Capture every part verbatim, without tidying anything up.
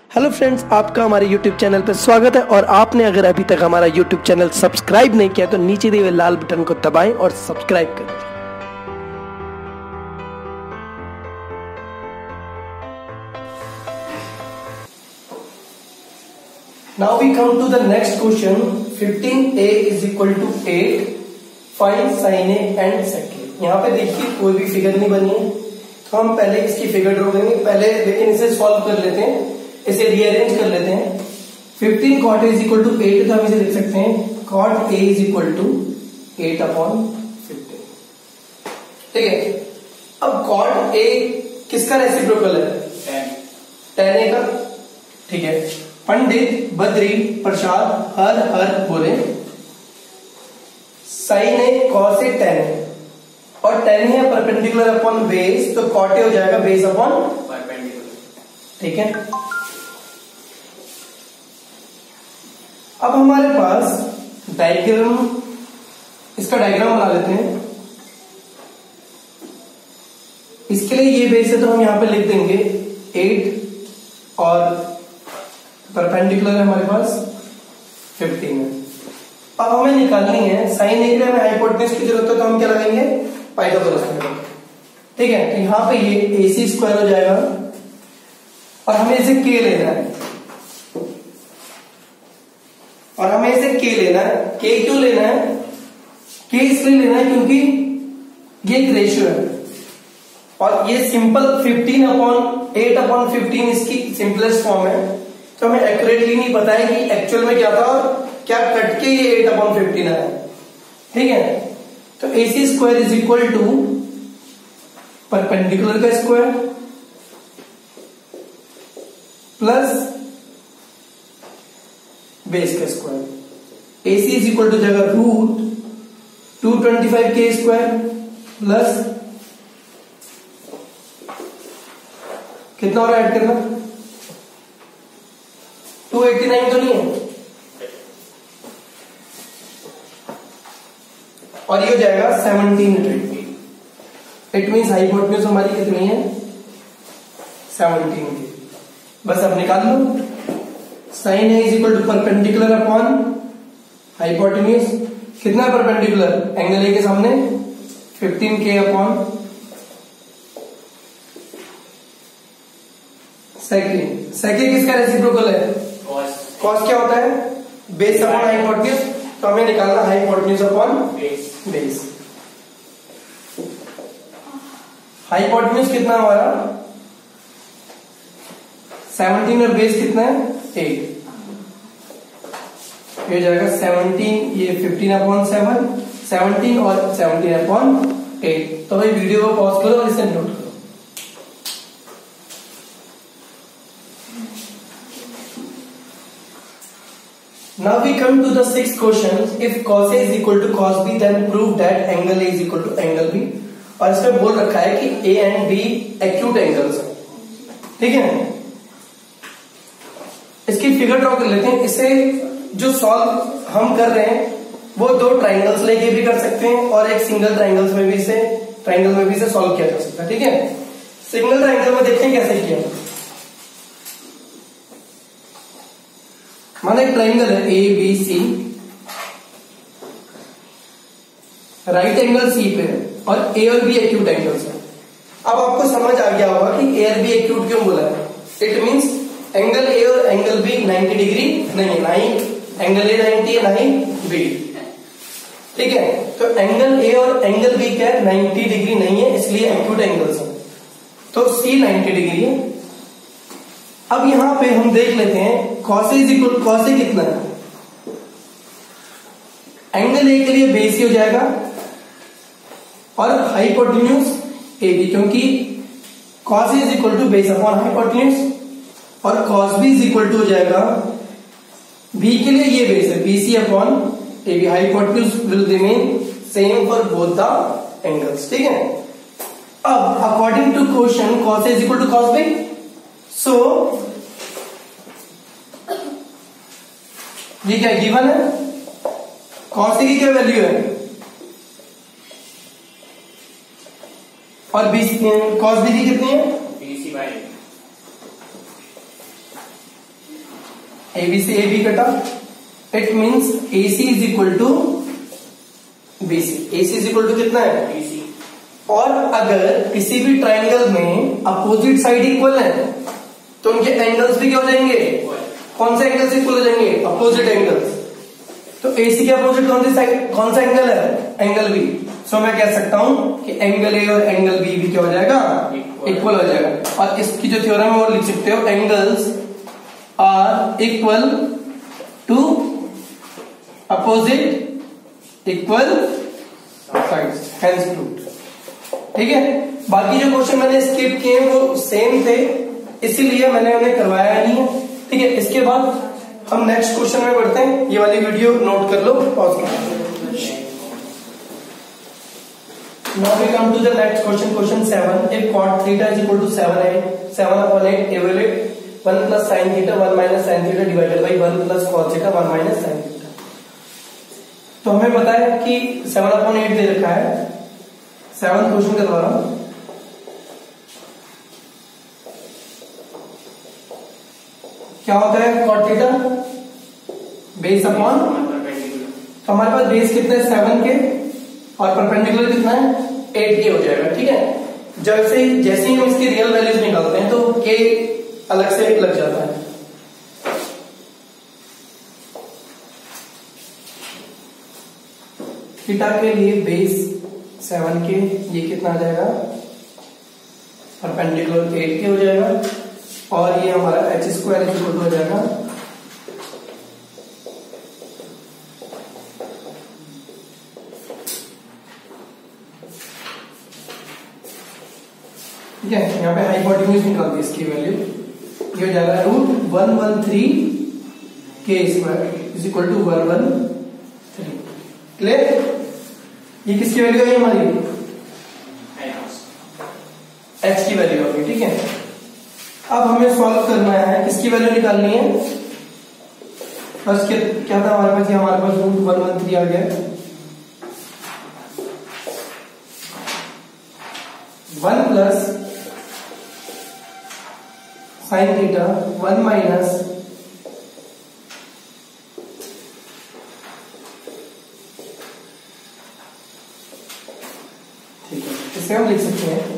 Hello friends, आपका हमारे YouTube channel पर स्वागत है। और आपने अगर अभी तक हमारा यूट्यूब चैनल सब्सक्राइब नहीं किया तो नीचे दिए हुए लाल बटन को दबाएं और सब्सक्राइब करें। Now we come to the next question. fifteen a is equal to eight. Find sin a and sec a. यहाँ पे देखिए कोई भी फिगर नहीं बनी है, तो हम पहले इसकी फिगर ड्रॉ करेंगे पहले, लेकिन इसे सॉल्व कर लेते हैं, इसे रीअरेंज कर लेते हैं। fifteen cot a is equal to eight, तो हम इसे लिख सकते हैं cot a is equal to eight upon fifteen। ठीक है, अब cot a किसका रेसिप्रोकल है? tan a का। ठीक है, पंडित बद्री प्रसाद हर हर बोले sine A cos A tan A, और टेन है परपेंडिकुलर अपॉन बेस, तो कॉट ए हो जाएगा बेस अपॉन परपेंडिकुलर। ठीक है, अब हमारे पास डायग्राम, इसका डायग्राम बना लेते हैं। इसके लिए ये बेस है तो हम यहां पे लिख देंगे एट और परपेंडिकुलर है हमारे पास फिफ्टीन है। अब हमें निकालनी है साइन ए के लिए हमें हाइपोटेन्यूज की जरूरत है, तो हम क्या लगाएंगे? Pythagoras theorem. ठीक है, तो यहां पे ये ए सी स्क्वायर हो जाएगा और हमें इसे के लेना है, और हमें इसे के लेना है। के क्यों लेना है? के इसलिए लेना है क्योंकि ये एक रेशियो है और ये simple fifteen upon eight upon fifteen इसकी सिंपलेस्ट फॉर्म है, तो हमें एक्यूरेटली नहीं पता है कि एक्चुअल में क्या था और क्या कट के ये एट अपॉन फिफ्टीन आया। ठीक है, तो A C square is equal to perpendicular का स्क्वायर प्लस बेस का square. A C is equal to जाएगा रूट टू ट्वेंटी फाइव के स्क्वायर प्लस कितना और ऐड करना? टू एटी नाइन तो नहीं है, और ये हो जाएगा seventeen twenty. It means hypotenuse हमारी कितनी है? सेवनटीन की। बस अब निकाल लो, sine A is equal to perpendicular upon hypotenuse. कितना परपेंडिकुलर? एंगल ए के सामने फिफ्टीन के अपॉन सेकेंड। सेकेंड किसका रेसिप्रोकल है? कॉस क्या होता है? बेस अपॉन हाइपोटेन्यूज, तो हमें निकालना हाइपोटेन्यूज अपॉन बेस। हाइपोटेन्यूज कितना हमारा? सेवनटीन और बेस कितना है? एट। ये जाएगा सेवनटीन, ये फिफ्टीन अपॉन सेवन, सेवनटीन और सेवनटीन अपॉन एट। तो भाई वीडियो को पॉज करो और इसे नोट करो। Now we come to the sixth question. If cos A is equal to cos B, then prove that angle A is equal to angle B. और इसमें बोल रखा है कि A and B acute angles हैं। ठीक है, इसकी फिगर ड्रॉ कर लेते हैं। इसे जो सॉल्व हम कर रहे हैं वो दो ट्राइंगल्स लेके भी कर सकते हैं और एक सिंगल ट्राइंगल्स में भी इसे ट्राइंगल में भी इसे सॉल्व किया जा सकता है। ठीक है, सिंगल ट्राइंगल में देखें कैसे किया। माना एक ट्राइंगल है A B C, right angle C पे है और ए और बी एक्यूट एंगल्स है। अब आपको समझ आ गया होगा कि ए और बी एक्यूट क्यों बोला है। इट मींस एंगल ए और एंगल बी नाइंटी डिग्री नहीं है, ना ही एंगल ए नाइंटी है ना ही बी। ठीक है, तो एंगल ए और एंगल बी क्या है? नाइंटी डिग्री नहीं है, इसलिए एक्यूट एंगल्स है, तो सी नाइंटी डिग्री है। अब यहां पे हम देख लेते हैं cos A is equal cos A कितना है? एंगल ए के लिए बेस ही हो जाएगा और हाइपोटेन्यूज ए बी, क्योंकि cos A is equal to base upon hypotenuse, और cos B is equal to हो जाएगा B के लिए ये बेस है B C upon A B. Hypotenuse will remain same for both the angles. ठीक है, अब according to question cos A is equal to cos B, so ये क्या गिवन है? cos A की क्या वैल्यू है और B cos B की कितनी है? B C by A B से ए बी कटा, it means A C is equal to B C. A C is equal to कितना है? B C. और अगर किसी भी ट्राइंगल में अपोजिट साइड इक्वल है तो उनके एंगल्स भी क्या हो जाएंगे? कौन से एंगल्स इक्वल हो जाएंगे? Opposite angles. तो एसी के अपोजिट कौन सी साइड, कौन सा एंगल है? Angle B. सो मैं कह सकता हूं कि एंगल ए और एंगल बी भी क्या हो जाएगा? इक्वल हो जाएगा। और इसकी जो थ्योरम है वो लिख सकते हो, angles are equal to opposite equal sides, hence proved. ठीक है, बाकी जो क्वेश्चन मैंने स्किप किए वो सेम थे, इसीलिए मैंने उन्हें करवाया नहीं है। ठीक है, इसके बाद हम नेक्स्ट क्वेश्चन में बढ़ते हैं। ये वाली वीडियो नोट कर लो, पॉज कर लो। Now we come to the next question, question seven. If cot theta is equal to seven eight, seven upon eight, evaluate one plus sin theta, one minus sin theta divided by one plus cos theta, one minus sin theta. तो हमें पता है कि seven upon eight दे रखा है। Seven question करवा रहा हूं। क्या होता है cot थीटा? बेस अपॉन, तो हमारे पास बेस कितना है? सेवन के, और परपेंडिकुलर कितना है? एट के हो जाएगा। ठीक है, जब से जैसे ही हम इसकी रियल वैल्यूज निकालते हैं तो के अलग से लग जाता है। थीटा के लिए बेस सेवन के, ये कितना आ जाएगा? परपेंडिकुलर एट के हो जाएगा, और ये हमारा एच स्क्वायर इक्वल हो जाएगा ठीक है। यहाँ पे हाइपोटेन्यूज निकाल दी इसकी वैल्यू, ये हो जाएगा रूट वन वन थ्री के square is equal to one one three. Clear? ये किसकी वैल्यू है? हमारी एच की वैल्यू होगी। ठीक है, अब हमें सॉल्व करना है, किसकी वैल्यू निकालनी है? फर्स्ट क्या था हमारे पास? हमारे पास रूट वन वन थ्री आ गया, one plus sine theta, one minus ठीक है, इसे हम लिख सकते हैं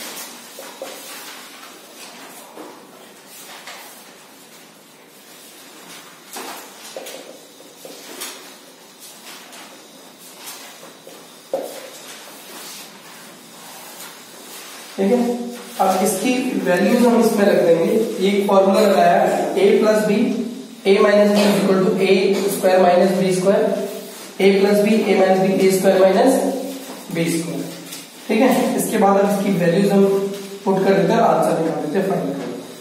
ठीक है। अब इसकी वैल्यूज हम इसमें रख देंगे। ये फॉर्मूला लगाया a plus B, A minus B equal to A square minus B square, A plus B, A minus B, A square minus B square. ठीक है, इसके बाद अब इसकी वैल्यूज हम पुट कर देते हैं, आंसर निकाल देते हैं फाइनल।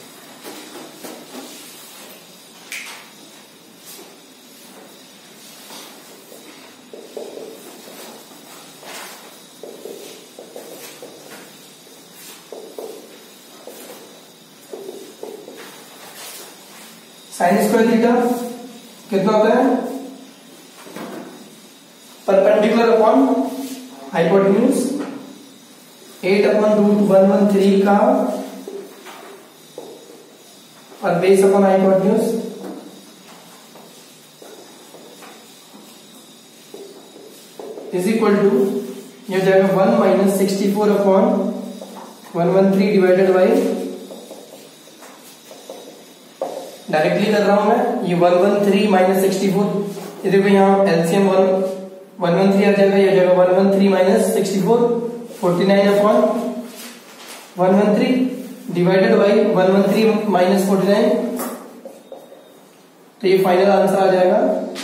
साइन स्क्वायर थीटा कितना होता है? Perpendicular upon hypotenuse, eight upon root one one three का, और base upon hypotenuse, is equal to, ये हो जाएगा one minus sixty four upon one one three divided by, directly कर रहा हूं मैं, ये one one three minus sixty four, ये देखो यहाँ LCM one one one three आ जाएगा, ये जाएगा one one three minus sixty four, forty nine upon one one three divided by one one three minus forty nine, तो ये final answer आ जाएगा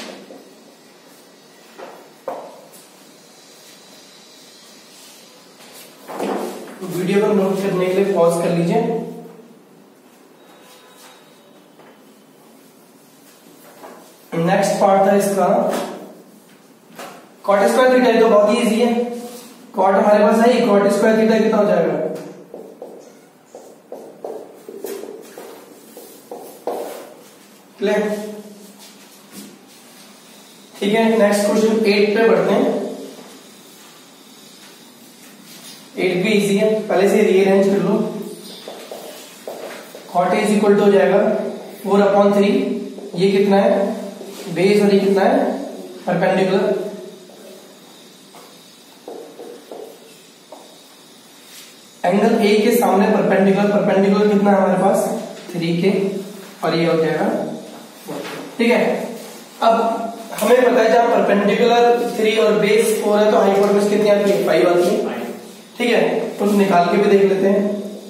वीडियो को नोट करने के लिए पॉज कर लीजिए। नेक्स्ट पार्ट था इसका कॉट स्क्वायर थीटा, तो बहुत ही इजी है। कॉट हमारे पास है, कॉट स्क्वायर थीटा कितना हो जाएगा? क्लियर? ठीक है, नेक्स्ट क्वेश्चन एट पे बढ़ते हैं। एट भी इजी है, पहले से रीअरेंज कर लो। कॉट इज इक्वल टू हो जाएगा फोर अपॉन थ्री ये कितना है बेस और ये कितना है परपेंडिकुलर। एंगल ए के सामने परपेंडिकुलर, परपेंडिकुलर कितना है हमारे पास थ्री के और ये हो जाएगा, ठीक है। अब हमें पता है जहां परपेंडिकुलर थ्री और बेस फोर है तो हाइपोटेन्यूज कितनी आती है फाइव आती है, ठीक है। तो निकाल के भी देख लेते हैं।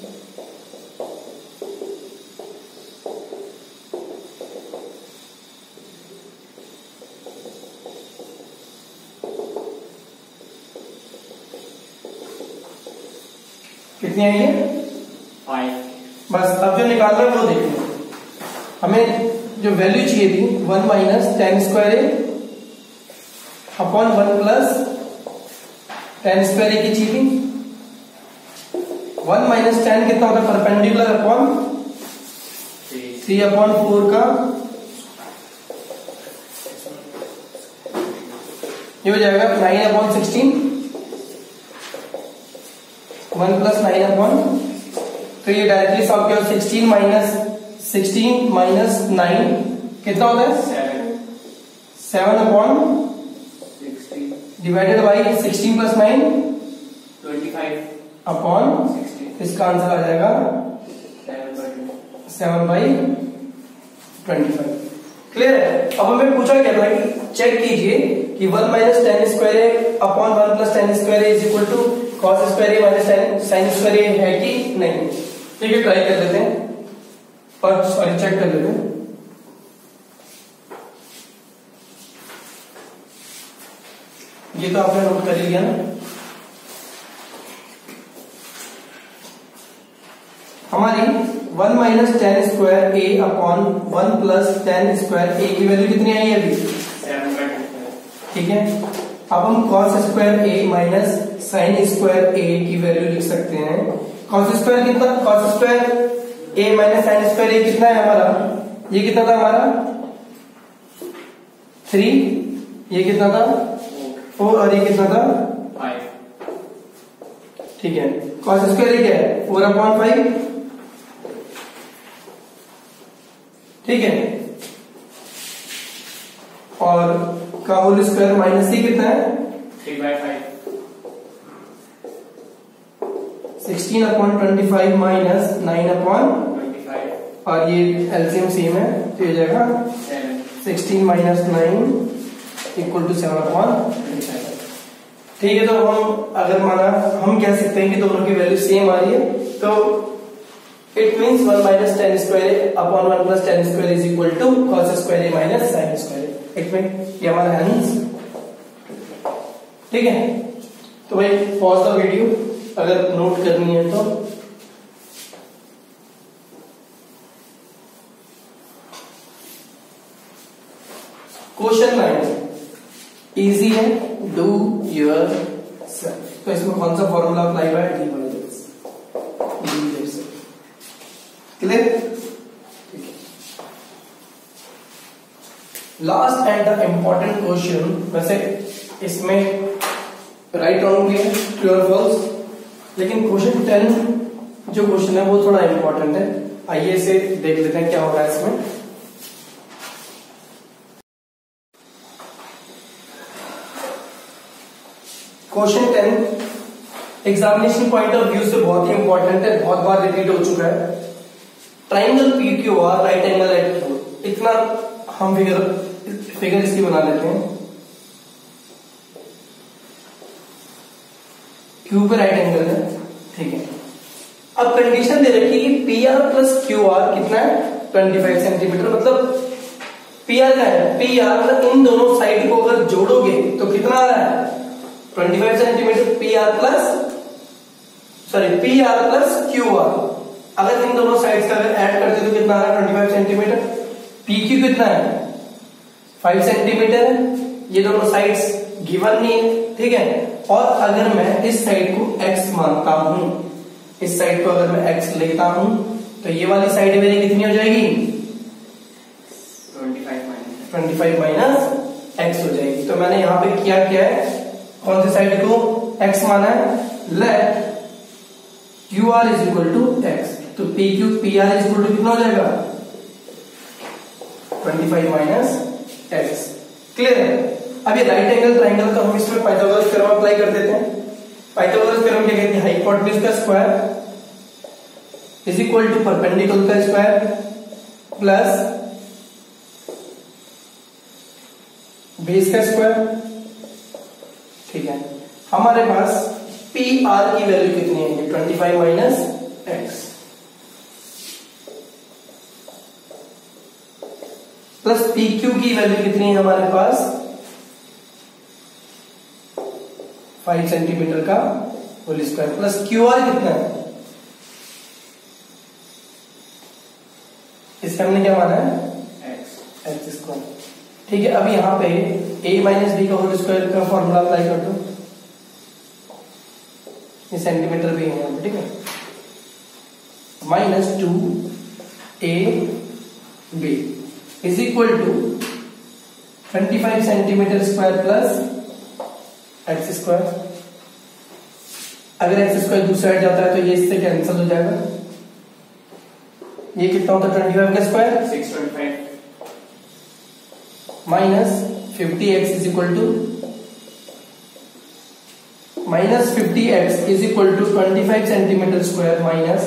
कितनी आई है फाइव। बस अब जो निकालना है वो देखिए, हमें जो वैल्यू चाहिए थी one minus tan square A upon one plus tan square A की चाहिए थी। वन माइनस टेन कितना होता है perpendicular upon three upon four का, ये हो जाएगा nine upon sixteen, one plus nine upon, तो ये डायरेक्टली सॉल्व किया sixteen minus sixteen minus nine कितना होता है seven, seven upon sixteen divided by sixteen plus nine twenty five upon, sixteen, इसका आंसर आ जाएगा seven by seven by twenty five. Clear है। अब हमें पूछा गया था कि चेक कीजिए कि one minus tan square A upon one plus tan square A is equal to cos square A minus tan sine square A है कि नहीं। ठीक है, ट्राई कर लेते हैं और सॉरी चेक कर लेते हैं। ये तो आपने नोट कर ही लिया ना। हमारी one minus tan square A upon one plus tan square A की वैल्यू कितनी आई है अभी सेवन बाई ठीक है। अब हम cos square A minus sine square A की वैल्यू लिख सकते हैं। कॉस स्क्वायर कितना, cos square A minus sine square A कितना है हमारा, ये कितना था हमारा थ्री, ये कितना था फोर और ये कितना था फाइव। ठीक है। कॉस स्क्वायर ए क्या है फोर अपॉन फाइव, ठीक है। और का होल स्क्वायर माइनस सी कितना है three by five, sixteen upon twenty five minus nine upon, twenty five और ये एलसीएम सेम है तो ये जाएगा seven, sixteen minus nine equal to seven upon twenty five. ठीक है। तो हम अगर माना हम कह सकते हैं कि दोनों की वैल्यू सेम आ रही है तो it means one minus tan square upon one plus tan square is equal to cos square A minus sine square. It mean ये हमारा आंसर, ठीक है। तो भाई पॉज द वीडियो अगर नोट करनी है तो। क्वेश्चन नाइन इजी है, डू योर सेल्फ। तो इसमें कौन सा फॉर्मूला अप्लाई हुआ है, D by X, clear. Last and the important question, वैसे इसमें राइट रॉन्ग भी है, ट्रू और फॉल्स, लेकिन क्वेश्चन टेन जो क्वेश्चन है वो थोड़ा इंपॉर्टेंट है। आइए इसे देख लेते हैं क्या होगा इसमें। Question ten examination point of view से बहुत ही इंपॉर्टेंट है, बहुत बार रिपीट हो चुका है। Triangle P Q R right angle at Q, इतना हम फिगर फिगर इसकी बना लेते हैं। क्यू पे राइट एंगल है, ठीक है। अब कंडीशन दे रखी है कि P R plus Q R कितना है ट्वेंटी फाइव सेंटीमीटर, मतलब पी आर क्या है, पी आर मतलब इन दोनों साइड को अगर जोड़ोगे तो कितना आ रहा है twenty five centimetre. P R plus sorry P R plus Q R, अगर इन दोनों साइड्स का अगर ऐड करते तो कितना आ रहा है twenty five centimetre. P Q कितना है फाइव सेंटीमीटर है, ये दोनों साइड्स गिवन नहीं है, ठीक है। और अगर मैं इस साइड को x मानता हूं, इस साइड को अगर मैं x लेता हूं तो ये वाली साइड मेरी कितनी हो जाएगी twenty five minus twenty five minus X हो जाएगी। तो मैंने यहां पे किया क्या है, कौन सी साइड को x माना है, let Q R is equal to X. तो P Q P R is equal to कितना हो जाएगा twenty five minus X. Clear है? अब ये राइट एंगल ट्राइंगल का हम इसमें पाइथागोरस थ्योरम अप्लाई कर देते हैं। पाइथागोरस थ्योरम क्या कहती है? हाइपोटेन्यूज का square is equal to perpendicular का स्क्वायर प्लस बेस का स्क्वायर। ठीक है, हमारे पास पी आर की वैल्यू कितनी है? ये twenty five minus X plus P Q की वैल्यू कितनी है हमारे पास? फाइव सेंटीमीटर का whole square plus Q R कितना है? इसका हमने क्या माना है? X X square. ठीक है, अब यहां पे a माइनस बी का होल स्क्वायर का फॉर्मूला अप्लाई कर दो। ये सेंटीमीटर भी है यहाँ पे। ठीक है, minus two A B is equal to twenty five centimetre square plus X square. अगर एक्स स्क्वायर दूसरी साइड जाता है तो ये इससे कैंसिल हो जाएगा। ये कितना होता है? ट्वेंटी फाइव का square six twenty five minus fifty X is equal to minus fifty X is equal to twenty five centimetre square minus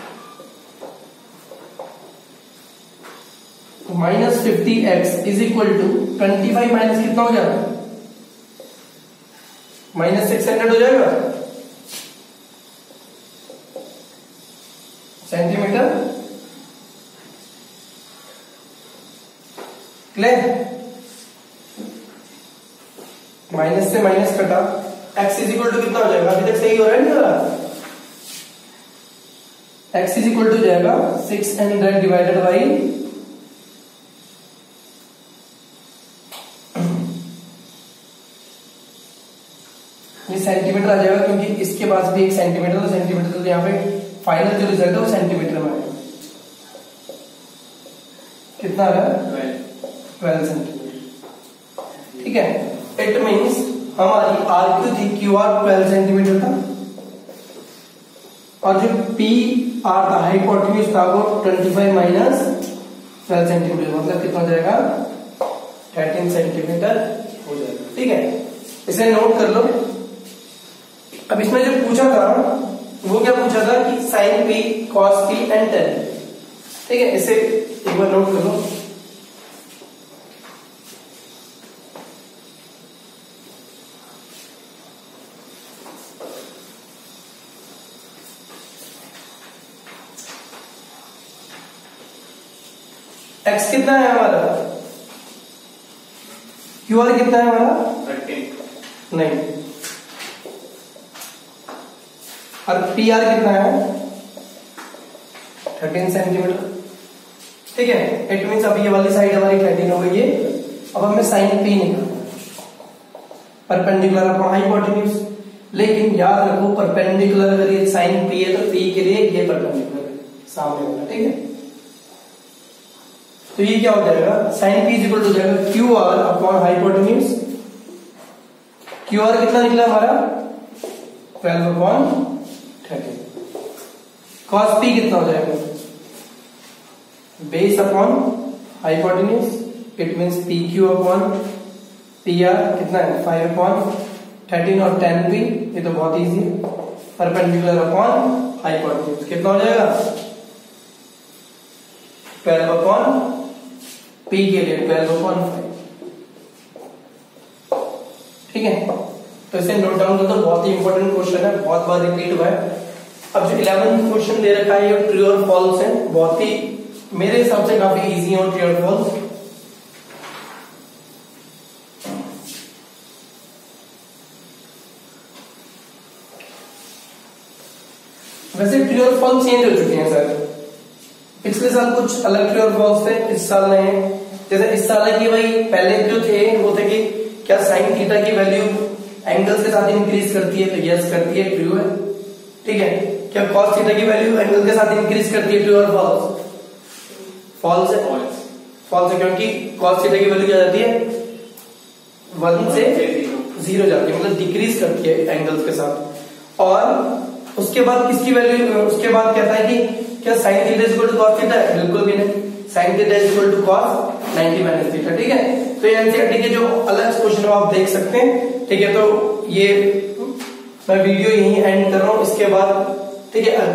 minus fifty X is equal to twenty five minus कितना हो जाएगा? Minus six hundred हो जाएगा centimetre. Clear? Minus से minus कटा, x is equal to कितना हो जाएगा? अभी तक सही हो रहा है नहीं हो रहा? x इज इक्वल टू जाएगा सिक्स हंड्रेड डिवाइडेड बाई ये सेंटीमीटर आ जाएगा, क्योंकि इसके पास भी एक सेंटीमीटर तो सेंटीमीटर तो यहाँ पे फाइनल जो रिजल्ट है वो सेंटीमीटर में है। कितना आ रहा है? Twelve centimetre. ठीक है, इट मीन्स हमारी आर क्यू थी क्यू आर ट्वेल्व सेंटीमीटर था और जो पी आर था हाइपोटेन्यूज था वो twenty five minus twelve centimetre, मतलब कितना हो जाएगा? थर्टीन सेंटीमीटर हो जाएगा। ठीक है, इसे नोट कर लो। अब इसमें जो पूछा था वो क्या पूछा था कि sine P cos P and tan. ठीक है, इसे एक बार नोट कर लो। एक्स कितना है हमारा? क्यू आर कितना है हमारा? थर्टीन नहीं, और पी आर कितना है? Thirteen centimetre. ठीक है, इट मीन्स अब ये वाली साइड हमारी थर्टीन हो गई है। अब हमें साइन पी निकालना परपेंडिकुलर अपॉन हाइपोटेन्यूज। लेकिन याद रखो परपेंडिकुलर अगर ये साइन पी है तो पी के लिए ये परपेंडिकुलर है सामने वाला। ठीक है, तो ये क्या हो जाएगा? Sine P is equal to जाएगा Q R upon hypotenuse. Q R कितना निकला हमारा? Twelve upon thirteen. Cos P कितना हो जाएगा? Base upon hypotenuse. It means P Q upon P R कितना है? फाइव अपॉन थर्टीन और टेन पी, ये तो बहुत इजी है। परपेंडिकुलर अपॉन हाइपोटेन्यूज कितना हो जाएगा? ट्वेल्व अपॉन पी के लिए ट्वेल्व अपॉन फाइव। ठीक है, तो इसे नोट डाउन कर दो, बहुत ही इंपॉर्टेंट क्वेश्चन है, बहुत बार रिपीट हुआ है। अब जो इलेवेंथ क्वेश्चन दे रखा है ये ट्रू और फॉल्स है, बहुत ही मेरे हिसाब से काफी इजी है ट्रू और फॉल्स। वैसे ट्रू और फॉल्स चेंज हो चुके हैं सर। पिछले साल कुछ अलग ट्रू और फॉल्स थे, इस साल नए हैं। जैसे इस साल है कि भाई पहले जो थे वो थे कि क्या साइन थीटा की वैल्यू एंगल्स के साथ इंक्रीज करती है? तो यस करती है, ट्रू है। ठीक है, क्या कॉस थीटा की वैल्यू एंगल के साथ इंक्रीज करती है? ट्रू और फॉल्स? फॉल्स है। फॉल्स है क्योंकि कॉस थीटा की वैल्यू क्या जाती है? वन से जीरो जाती है, मतलब डिक्रीज करती है एंगल्स के साथ। और उसके बाद किसकी वैल्यू? उसके बाद कहता है कि क्या sine theta is equal to cos theta है? बिल्कुल भी नहीं। Sine theta is equal to cos ninety minus theta. ठीक है, तो ये एनसीईआरटी के जो अलग क्वेश्चन आप देख सकते हैं। ठीक है, तो ये मैं वीडियो यहीं एंड कर रहा हूँ। इसके बाद ठीक है।